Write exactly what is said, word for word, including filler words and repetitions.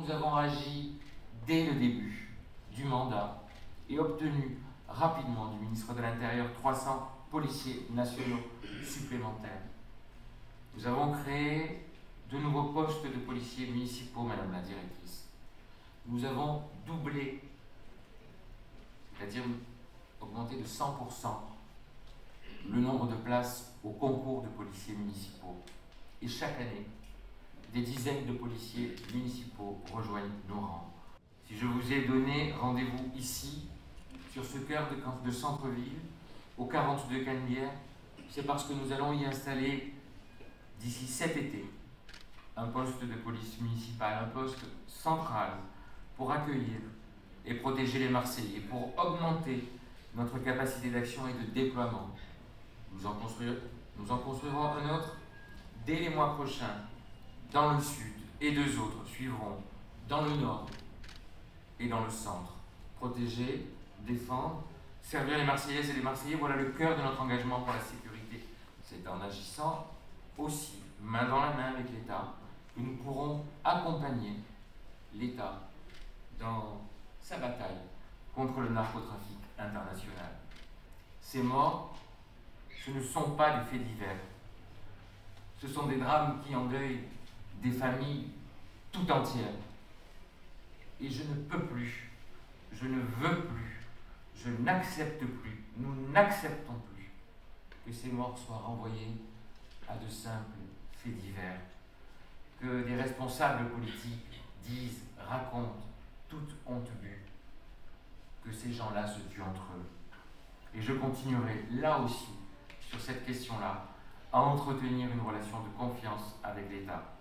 nous avons agi dès le début du mandat et obtenu rapidement du ministre de l'Intérieur trois cents policiers nationaux supplémentaires. Nous avons créé de nouveaux postes de policiers municipaux, Madame la Directrice. Nous avons doublé, c'est-à-dire augmenté de cent pour cent le nombre de places au concours de policiers municipaux. Et chaque année, des dizaines de policiers municipaux rejoignent nos rangs. Si je vous ai donné rendez-vous ici, sur ce cœur de, de centre-ville, au quarante-deux Canebière, c'est parce que nous allons y installer, d'ici cet été, un poste de police municipale, un poste central, pour accueillir et protéger les Marseillais, pour augmenter notre capacité d'action et de déploiement. Nous en construirons, nous en construirons un autre dès les mois prochains, dans le sud, et deux autres suivront dans le nord et dans le centre. Protéger, défendre, servir les Marseillaises et les Marseillais, voilà le cœur de notre engagement pour la sécurité. C'est en agissant aussi, main dans la main avec l'État, que nous pourrons accompagner l'État dans sa bataille contre le narcotrafic international. Ces morts, ce ne sont pas des faits divers. Ce sont des drames qui endeuillent des familles tout entières. Et je ne peux plus, je ne veux plus, je n'accepte plus, nous n'acceptons plus que ces morts soient renvoyés à de simples faits divers. Que des responsables politiques disent, racontent, toute honte bue, que ces gens-là se tuent entre eux. Et je continuerai là aussi, sur cette question-là, à entretenir une relation de confiance avec l'État.